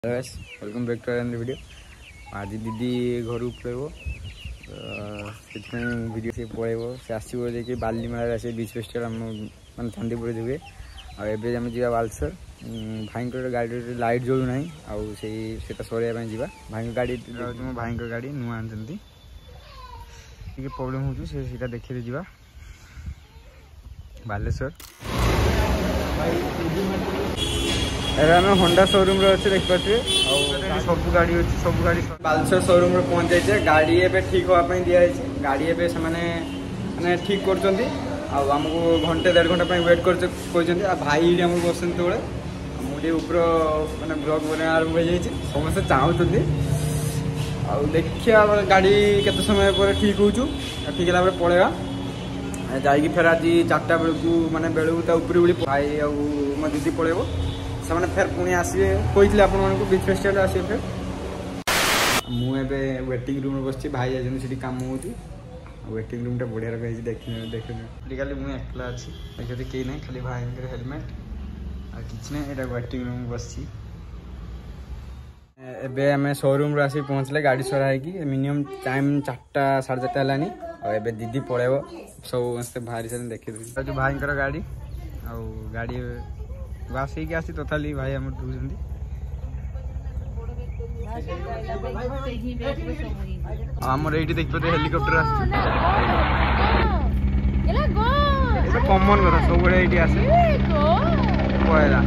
Welcome back to another video. आज दीदी घर पड़ेब वीडियो से पड़ेब से आसो देखिए बालीमेला आस बीच फेस्टिवल आम मैं चांदीपुर जुए आम जा बालेश्वर भाई गाड़ी लाइट जलू ना आटा सर जा भाई गाड़ी मो भाई गाड़ी नुआ आनी प्रोब्लेम हो देखिए जा बालेश्वर होंडा शोरूम अच्छे देखिए सब गाड़ी अच्छी सब गाड़ी बालेश्वर शोरूम पहुंच जाए गाड़ी एवं ठीक हाँपाई दिखाई गाड़ी एवं मैंने ठीक करमको घंटे 1.5 घंटा वेट कर भाई ये बस तले मुझे ऊपर मैंने ब्लॉग बना आरंभ हो जाए समस्त चाहते देखिया गाड़ी केते समय पर ठीक हो ठीक है पलैया जाकि फेर आज 4टा बेलू मानने बेलू उपर भाई आ मो दीदी पलैब से फेर पुणी आसवे कही आपको बीच फेस्टिवल आसवे फेर मुझे वेटिंग रूम बस भाई जाती कम हो वेटिंग रूम टा बढ़िया रखा देखिए खाली मुझे एकला अच्छी देखिए कहीं ना खाली भाई हेलमेट आ कि ना वेटिंग रूम बस एबे आम शोरूम आस पहुँचले गाड़ी सरा मिनिमम टाइम 4टा 4:30 है और दीदी पलैब सब मस्त बाहरी से देखिए जो भाई गाड़ी आ गाड़ी बास आसी तोताली भाई आम आमर ये देखिए हेलिकप्टर कमन कथा सब ये आसे पहला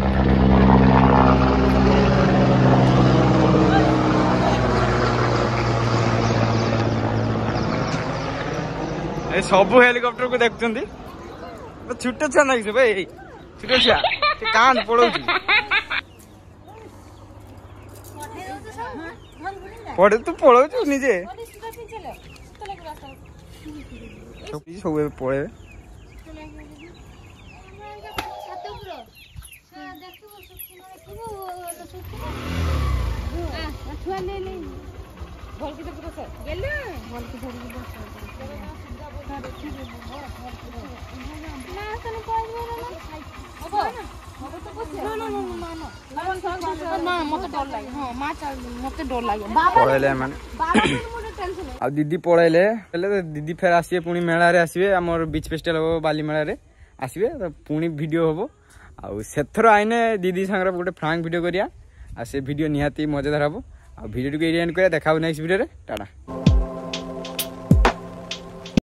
सब हेलिकप्टर को देखते छोट छुआ ना भाई छोट छुआ कान पड़ो पड़े तू पड़ो निजे सब पड़े दीदी पढ़ाइले दीदी फेर आसवे पुणी मेला रे आसवे आमर बीच फेस्टिवल हम बालीमेला रे आसवे तो पुणी वीडियो हम आथर आईने दीदी सांगे गोटे फ्रांक वीडियो करिया आ से वीडियो निहाती मजेदार हम आ वीडियो को एंड करिया देखा नेक्स्ट वीडियो रे टाटा।